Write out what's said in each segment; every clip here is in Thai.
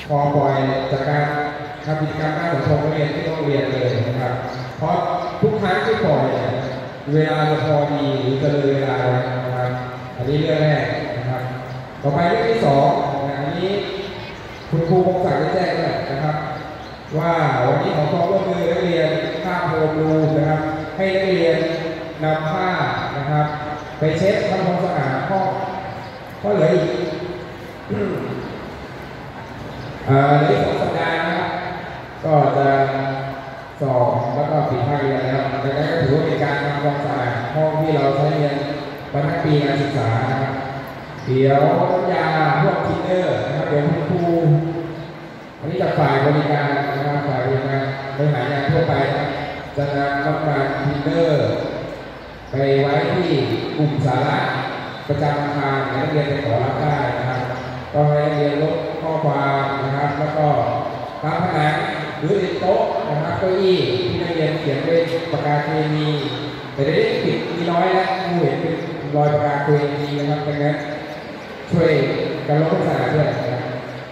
พอปล่อยจากการทำกิจกรรมด้านสังคมนักเรียนที่ต้องเรียนเลยนะครับเพราะทุกครั้งที่ปล่อยเวลาจะพอดีหรือจะเลยเวลานะครับอันนี้เรื่องแรกนะครับต่อไปเรื่องที่สองอันนี้คุณครูคงสั่งได้แจ้งด้วยนะครับว่าวันนี้ขอความร่วมมือนักเรียนข้ามโฮมรูมนะครับให้นักเรียนนำผ้านะครับไปเช็ดทำความสะอาดห้องก็เหลืออีก2 สัปดาห์นะครับก็จะสอบแล้วก็ปิดภาคเรียนแล้วดังนั้นก็ถือว่าเป็นการทำความสะอาดห้องที่เราใช้เรียนบรรณปีการศึกษานะครับเดี๋ยวน้ำยาพวกทินเนอร์นะครับเดี๋ยวคุณครูอันนี้จากฝ่ายบริการนะครับฝ่ายบริการบริหารงานทั่วไปจะนำน้ำมันทินเนอร์ไปไว้ที่กลุ่มสาระประจำอาคารนักเรียนไปขอรับได้นะครับก็ให้นักเรียนลดข้อความนะครับแล้วก็ตามผนังหรือติดโต๊ะนะครับเก้าอี้ที่นักเรียนเขียนด้วยปากกาเคมีแต่ได้ปิดมีน้อยแล้วผู้เห็นเป็นรอยปากกาเคมีนะครับดังนั้นช่วยกันลดความสะอาดด้วยนะครับ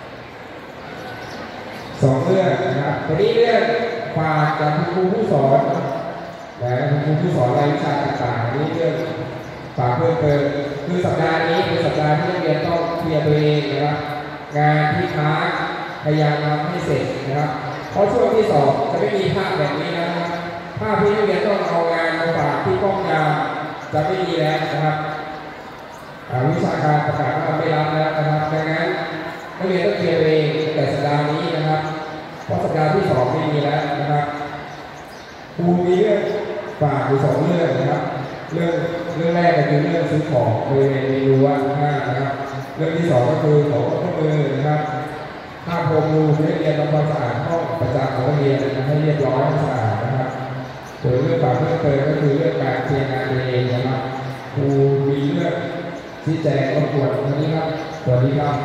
2 เรื่องนะครับวันนี้เรื่องฝากจากคุณครูผู้สอนและคุณครูผู้สอนรายวิชาต่างๆนี้เรื่องฝากเพิ่มเติมคือสัปดาห์นี้เป็นสัปดาห์ที่นักเรียนต้องเคลียร์ตัวเองนะครับงานที่ค้างพยายามทำให้เสร็จนะครับเพราะช่วงที่2จะไม่มีภาพแบบนี้นะครับภาพที่นักเรียนต้องเอางานมาฝากที่กล้องยาวจะไม่มีแล้วนะครับวิชาการประกาศว่าไม่รับแล้วนะครับดังนั้นนักเรียนต้องเคลียร์ตัวเองแต่สัปดาห์นี้นะครับเพราะสัปดาห์ที่2ไม่มีแล้วนะครับครูมีเรื่องฝากอยู่2 เรื่องนะครับเรื่องแรกก็คือเรื่องซื้อของบริเวณเมนูว่านะครับเรื่องที่2ก็คือขอความร่วมมือนะครับภาพโฮมรูมให้เรียนทำความสะอาดห้องประจำของนักเรียนให้เรียบร้อยสะอาดนะครับส่วนเรื่องฝากเพิ่มเติมก็คือเรื่องการเคลียร์งานตัวเองนะครับครูมีเรื่องชี้แจงรบกวนวันนี้ครับสวัสดีครับ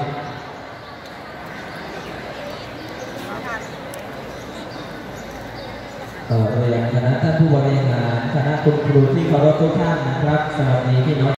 ต่อไปยังคณะท่านผู้บริหารคณะคุณครูที่เคารพทุกท่านนะครับสวัสดีพี่น้อง